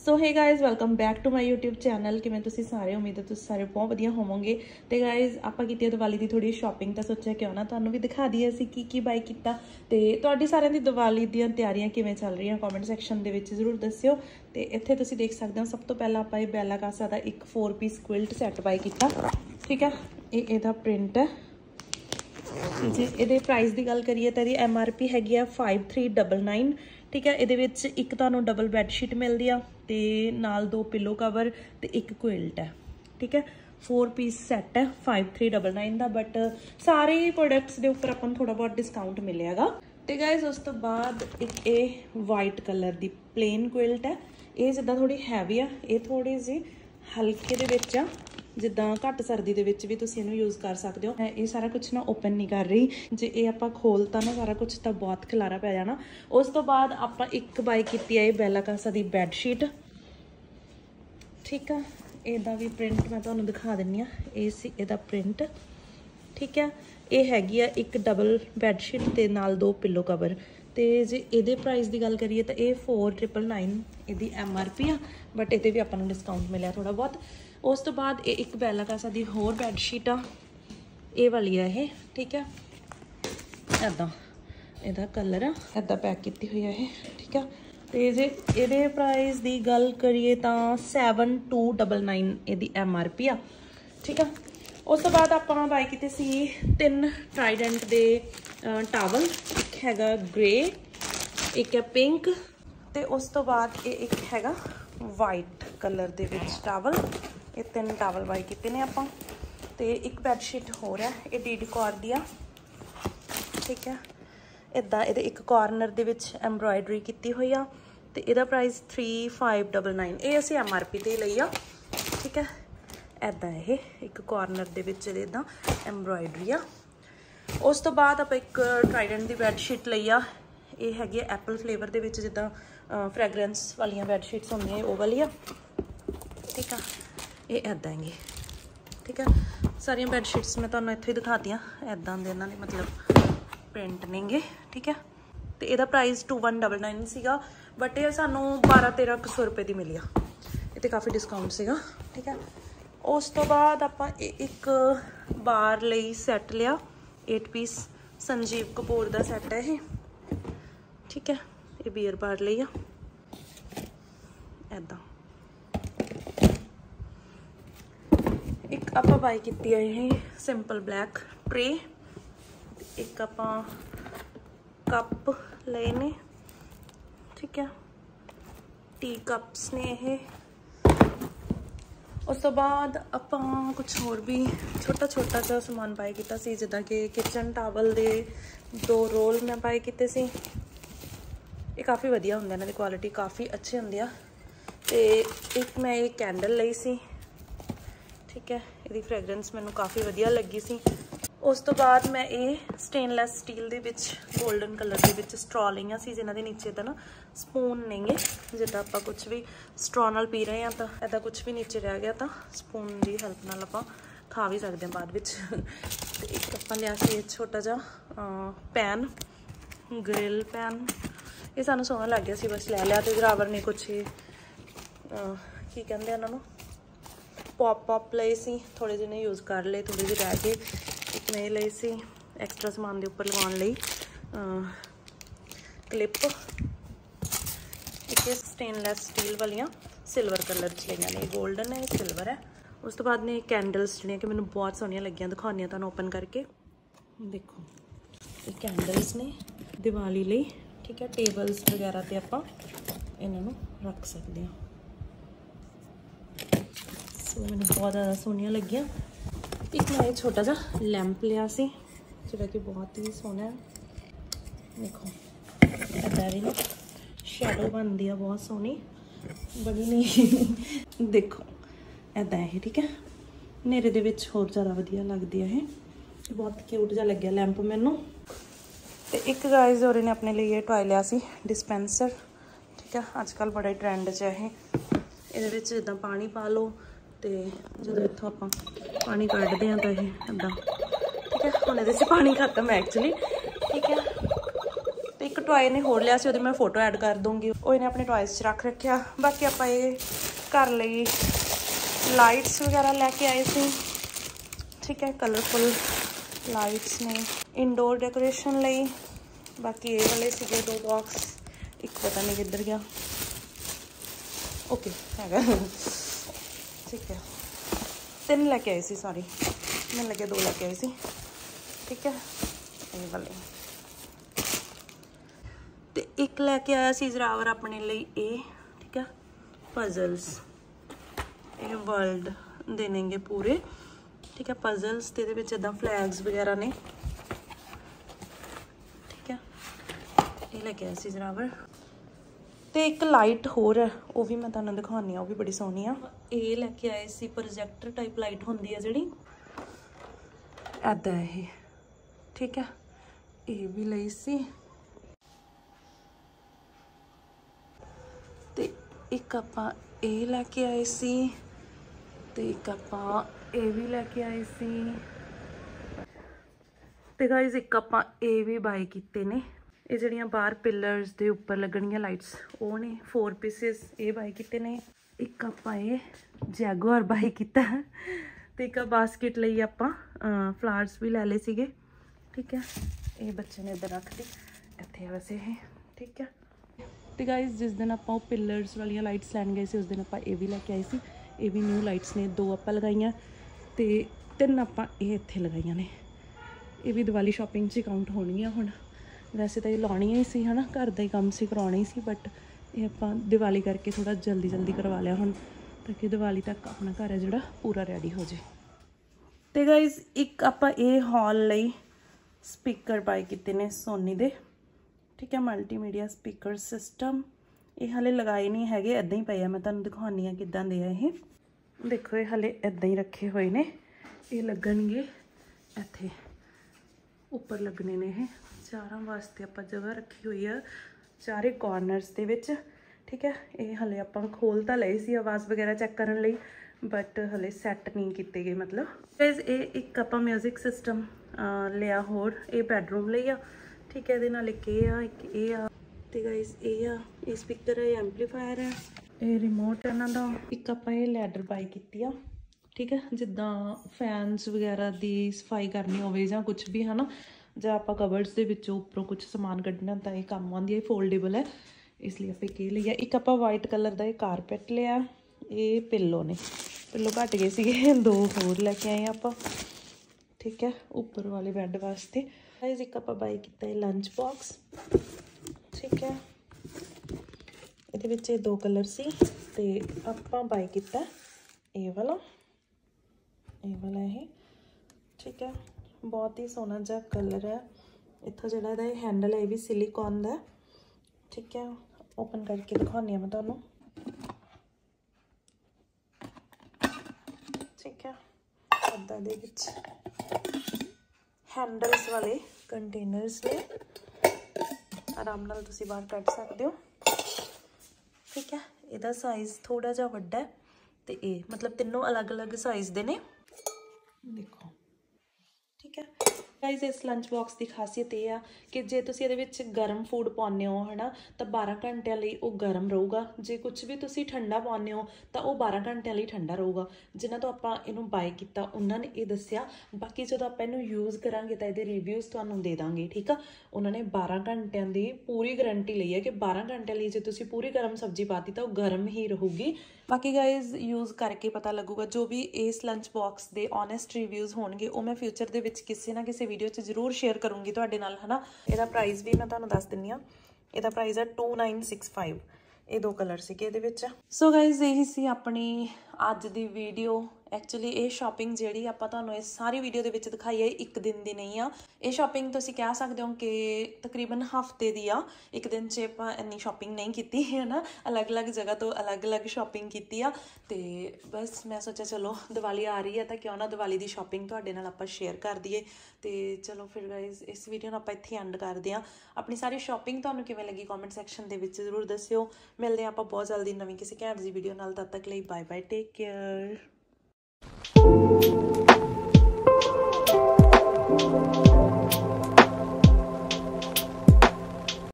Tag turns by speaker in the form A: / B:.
A: So hey guys welcome back to my YouTube channel कि तुसीं सारे उम्मीद है तुसीं सारे बहुत वधिया होवोगे। तो गाइज आपां कीती दिवाली की थोड़ी शॉपिंग, तो सोचा क्यों ना तुहानूं भी दिखा दईए असीं की बाय कीता। ते तुहाडी सारिਆਂ दी दिवाली दी तैयारियां किवें चल रही कॉमेंट सैक्शन दे विच जरूर दस्सिओ। ते इत्थे तुसीं देख सकदे हो सब तो पहला आपां बेला कासा दा एक 4 पीस क्विल्ट सैट बाय कीता। ठीक है, इहदा प्रिंट है जी। ये प्राइस की गल करिए तो MRP हैगी है 5399। ठीक है, ये एक तुहानूं डबल बैडशीट मिलती है तो नाल 2 पिलो कवर तो एक क्विल्ट है। ठीक है, 4 पीस सैट है 5399 का। बट सारे प्रोडक्ट्स के उपर अपन थोड़ा बहुत डिस्काउंट मिलेगा। तो गाइज उस तो बाद एक ये वाइट कलर की प्लेन क्विल्ट है। ये जिद्दां थोड़ी हैवी आ, ये थोड़ी जी हल्के दे विच आ, जिद्दां घट सर्दी दे विच भी तुसीं इहनूं यूज़ कर सकते हो। ये सारा कुछ ना ओपन नहीं कर रही, जे ये आपां खोलता ना सारा कुछ तो बहुत खिलारा पै जाना। उस तो बाद आपां एक बाय कीती है बेला कासा दी बैडशीट। ठीक है, इहदा भी प्रिंट मैं तुहानूं दिखा दिंदी आ, ये सी इहदा प्रिंट। ठीक है, ये हैगी आ एक डबल बैडशीट ते नाल 2 पिलो कवर। तो जे ये प्राइस की गल करिए तो ये 4999 इसकी MRP आ, बट ये भी अपन डिस्काउंट मिले थोड़ा बहुत। उस तो बाद ये एक बेला कासा दी होर बैडशीट आ, ये वाली है ये। ठीक है, इदा इहदा कलर आ, इदा पैक की हुई है ये। ठीक है, तो जे ये प्राइस की गल करिए तो 7299 इसकी MRP आ। ठीक है, उस तो बाद आपां बाय कीते सी 3 ट्राइडेंट दे टावल, एक हैगा ग्रे, एक है पिंक, तो उस तो बाद ये एक हैगा वाइट कलर दे विच टावल। ये 3 टावल बाय कीते ने आपां। ते एक बैडशीट होर है, ये डी कॉर दी आ। ठीक है, इदा ये एक कॉर्नर दे विच एम्ब्रॉयडरी की हुई आ। तो इसका प्राइस 3599, ये असीं MRP ते लई आ। ठीक है, इदा ये एक कॉर्नर दे विच इदा एम्ब्रॉयडरी आ। उस तो बाद आप एक ट्राइडेंट की बैडशीट लई आ, ये हैगी एप्पल फ्लेवर दे विच, जिद्दां फ्रैगरेंस वालियां बैडशीट्स होंदियां वो वाली आ। ठीक है, ये इदा है। ठीक है, सारिया बैडशीट्स मैं तुहानूं इत्थों ही दिखाती इदां दे इन्हां दे मतलब प्रिंट नेगे। ठीक है, तो यदा प्राइस 2199 सीगा, बट ये सानूं 1200-1300 रुपए की मिली आ, ये तो काफ़ी डिस्काउंट सीगा। ठीक है, उस तो बाद आपां एक बार लई सैट लिया 8 पीस, संजीव कपूर का सैट है ये। ठीक है, ये बीयर बार लई आ इदा। एक आपां बाय कीती है ये सिंपल ब्लैक ट्रे, एक आपां कप लए ने। ठीक है, टी कप्स ने ये। उस तो बाद आपां कुछ होर भी छोटा छोटा सा समान बाय किया सी, जिद्दां कि किचन टावल दे 2 रोल मैं बाय कीते सी। ये काफ़ी वधिया हुंदे, इन्हां दी क्वालिटी काफ़ी अच्छी हुंदी आ। ते एक मैं ये कैंडल लई सी। ठीक है, इसकी फ्रैगरेंस मैनूं काफ़ी वधिया लगी सी। उस तो बाद मैं ये स्टेनलैस स्टील दे विच गोल्डन कलर के विच स्ट्रॉ लईआं सी, जिन्हां दे नीचे तो ना स्पून नेंगे, जिद्दां आपां कुछ भी स्ट्रॉ नाल पी रहे हैं तो इदा कुछ भी नीचे रह गया तो स्पून की हेल्प नाल आपां खा भी सकते हैं बाद विच। ते एक आपां लिया सी छोटा जिहा पैन, ग्रिल पैन, ये सानूं सोहना लग गया सी, बस ले लिया। तो ड्रावर ने कुछ की कहंदे इन्हां नूं पॉप लए सी, थोड़े जिन्हें यूज़ कर ले, थोड़े ਜਿਹੇ रह गए। एक मैं लई सी एक्सट्रा समान के उपर लगाने लई क्लिप, एक स्टेनलैस स्टील वालियां सिल्वर कलर च लईआं ने, गोल्डन है सिल्वर है। उस तो बाद ने कैंडल्स जिहड़ियां कि मैनूं बहुत सोहणियां लगियां, दिखाउणी तुहानूं ओपन करके। देखो ये कैंडल्स ने दिवाली लई। ठीक है, टेबल्स वगैरह ते आपां इन्हां नूं रख सकते हैं। सो मैंने बहुत ज़्यादा सोहनियां लगियां। एक मैं ये छोटा सा लैंप लिया सी, जो कि बहुत ही सोहना है। देखो इदा भी ना शैडो बनती है, बहुत सोहनी बनी नहीं। देखो इदा है। ठीक है, नेरे दे विच होर ज़्यादा वधिया लगदी है, ये बहुत क्यूट जिहा लग्गिया लैंप मैनूं। ते एक गाइज होर ने अपने लिए टॉय लिया सी डिस्पेंसर। ठीक है, अजकल बड़ा ही ट्रेंड च है ये जिद्दां पानी पा लो, तो जो इतों आप पानी कढ़ते हैं तो ये इदा। ठीक है, हुण ये पानी खत्म है एक्चुअली। ठीक है, तो एक टॉय ने होर लिया सी, मैं फोटो ऐड कर दूँगी। वो इन्हें अपने टॉयज़ च रख रखा। बाकी आप घर लई लाइट्स वगैरह लैके आए थे, ठीक है, कलरफुल लाइट्स ने इनडोर डेकोरेशन लई। बाकी ये वाले सीगे 2 बॉक्स, एक पता नहीं किधर गया, ओके है ठीक है। 3 लैके आए सी, सॉरी मैंने लगे 2 लैके आए सी, ठीक है। ये वाले ते एक लैके आया सी जरावर अपने लिए ये, ठीक है, पजल्स, ये वर्ल्ड देनेंगे पूरे, ठीक है, पजल्स ते दे विच इदां फ्लैग्स वगैरह ने, ठीक है। ये लैके आया सी जरावर ते एक लाइट होर है, वो भी मैं तुहानूं दिखानी, वो भी बड़ी सोहनी आ। ये लैके आए सी प्रोजैक्टर टाइप लाइट होंदी है जिहड़ी ऐदां है, ठीक है। ये भी लई सी ते एक आपां ये लैके आए सी ते एक आपां ये भी लैके आए सी ते गाइस एक आपां ये भी बाय कीते ने। ये जिहड़ियां बाहर पिलर्स दे उपर लगणियां लाइट्स वो ने 4 पीसिस ये बाय कीते ने। एक आपां ये जैगुआर बाय कीता ते एक बास्केट लई आपां फ्लावर्स भी लै ले सीगे, ठीक है। ये बच्चे ने इधर रख दी, इत्थे वैसे है, ठीक है। तो गाइज जिस दिन आप पिलर्स वाली लाइट्स लैन गए थे उस दिन आप ये भी लैके आए थे। ये भी न्यू लाइट्स ने, 2 आप लगाइया तो 3 आप इत्थे लगाइया ने। ये भी दिवाली शॉपिंग च काउंट होणगियां हुण। वैसे तो ये लाउणियां ही सी, है ना, घर का ही काम से करवाना ही सी, बट ये आप दिवाली करके थोड़ा जल्दी जल्दी करवा लिया हुण, ताकि दिवाली तक अपना घर है जिहड़ा पूरा रेडी हो जाए। तो गाइज एक आप ये हॉल लई स्पीकर बाय कीते ने सोनी दे, ठीक है, मल्टीमीडिया स्पीकर सिस्टम। ये हाले लगाए नहीं है, इदां ही पे, मैं तुहानूं दिखानी आ किदां दे आ। ये देखो ये हाले इदां ही रखे हुए ने, ये लगणगे इत्थे उपर लगने ने। ये चारों वास्ते आप जगह रखी हुई है, चारे कॉर्नरस दे विच, ठीक है। ये हाले आप खोल तो लए सी आवाज़ वगैरह चैक करने लई, बट हले सैट नहीं किए गए। मतलब गाइस ये एक आप म्यूजिक सिस्टम लिया होर, ये बैडरूम लई आ, ठीक है। ये एक ये आ ते गाइस ये स्पीकर है, एंपलीफायर है, ये रिमोट है इन्हां दा। एक आप ये लैडर बाय कीती आ, ठीक है, जिद्दां फैनस वगैरह की सफाई करनी होवे जां कुछ भी, है ना, जां आपां कबर्ड्स दे विचों उपरों कुछ समान कड्ढना तां ये काम आउंदी है। फोल्डेबल है, इसलिए आप ये लिया। एक आप वाइट कलर का ये कारपेट लिया। ये पिल्लो ने, पिल्लो घट गए सी, 2 होर लैके आए आप, ठीक है, ऊपर वाले बैड वास्ते। गाइस एक आप बाय किया है लंच बॉक्स, ठीक है। ये विच 2 कलर सी ते आप बाय किया ये वाला है, ठीक है। बहुत ही सोहना जा कलर है। इत्थों जिहड़ा ये हैंडल है ये भी सिलिकॉन का, ठीक है। ओपन करके दिखानी मैं तुहानूं, ठीक है। इदां दे विच हैंडल्स वाले कंटेनर्स ने, आराम नाल तुसीं बाहर कढ सकदे हो, ठीक है। इहदा साइज़ थोड़ा जिहा वड्डा है ते ये मतलब तीनों अलग अलग साइज़ दे ने, देखो, ठीक है। गाइस इस लंच बॉक्स की खासियत यह है कि जे तुसीं इहदे विच गर्म फूड पाउने हो, है ना, तो 12 घंटिਆਂ ਲਈ ਉਹ गर्म ਰਹੂਗਾ। जे कुछ भी तुसीं ठंडा पाउने हो तो वह 12 घंटिਆਂ ਲਈ ठंडा ਰਹੂਗਾ। जिन्हां तो ਆਪਾਂ ਇਹਨੂੰ ਬਾਏ ਕੀਤਾ ਉਹਨਾਂ ਨੇ ਇਹ ਦੱਸਿਆ। ਬਾਕੀ ਜਦੋਂ ਆਪਾਂ ਇਹਨੂੰ ਯੂਜ਼ ਕਰਾਂਗੇ ਤਾਂ ਇਹਦੇ ਰਿਵਿਊਜ਼ ਤੁਹਾਨੂੰ ਦੇ ਦਾਂਗੇ, ਠੀਕ ਆ। ਉਹਨਾਂ ਨੇ 12 ਘੰਟਿਆਂ ਦੀ ਪੂਰੀ ਗਾਰੰਟੀ ਲਈ ਹੈ ਕਿ 12 ਘੰਟਿਆਂ ਲਈ ਜੇ ਤੁਸੀਂ ਪੂਰੀ ਗਰਮ ਸਬਜ਼ੀ ਪਾਤੀ ਤਾਂ ਉਹ ਗਰਮ ਹੀ ਰਹੂਗੀ। ਬਾਕੀ ਗਾਇਜ਼ ਯੂਜ਼ ਕਰਕੇ ਪਤਾ ਲੱਗੂਗਾ। ਜੋ ਵੀ ਇਸ ਲੰਚ ਬਾਕਸ ਦੇ ਓਨੈਸਟ ਰਿਵਿਊਜ਼ ਹੋਣਗੇ ਉਹ ਮੈਂ ਫਿਊਚਰ ਦੇ ਵਿੱਚ ਕਿਸੇ ਨਾ ਕਿਸੇ ਵੀਡੀਓ 'ਚ ਜ਼ਰੂਰ ਸ਼ੇਅਰ ਕਰੂੰਗੀ ਤੁਹਾਡੇ ਨਾਲ, ਹੈ ਨਾ। ਇਹਦਾ ਪ੍ਰਾਈਸ ਵੀ ਮੈਂ ਤੁਹਾਨੂੰ ਦੱਸ ਦਿੰਦੀ ਹਾਂ। ਇਹਦਾ ਪ੍ਰਾਈਸ ਹੈ 2965। ਇਹ 2 ਕਲਰ ਸੀਗੇ ਇਹਦੇ ਵਿੱਚ। ਸੋ ਗਾਇਜ਼ ਇਹੀ ਸੀ ਆਪਣੀ ਅੱਜ ਦੀ ਵੀਡੀਓ। एक्चुअली ये शॉपिंग जी आप इस सारी वीडियो के दिखाई है एक दिन की नहीं आ। ये शॉपिंग तुम कह सकते हो कि तकरीबन हफ्ते की आ। एक दिन च आप इन्नी शॉपिंग नहीं की, है ना। अलग अलग जगह तो अलग अलग शॉपिंग की तो बस मैं सोचा चलो दिवाली आ रही है तो क्यों ना दिवाली की शॉपिंग तुहाडे नाल आपां शेयर कर दईए। तो चलो फिर गाइज इस वीडियो आप इत्थे एंड करते हैं। अपनी सारी शॉपिंग तुहानूं किवें लगी कॉमेंट सैक्शन के जरूर दस्सिओ। मिलते हैं आप बहुत जल्दी नवीं किसी घैंट जी वीडियो नाल। तद तक लई बाय बाय, टेक केयर।